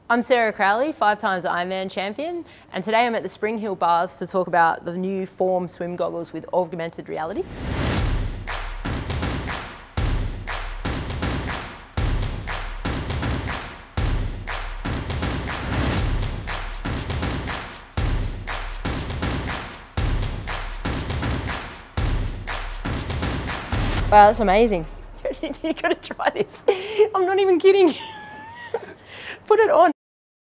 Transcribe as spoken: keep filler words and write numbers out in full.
I'm Sarah Crowley, five times Ironman champion, and today I'm at the Spring Hill Baths to talk about the new Form swim goggles with augmented reality. Wow, that's amazing. You gotta try this. I'm not even kidding. Put it on.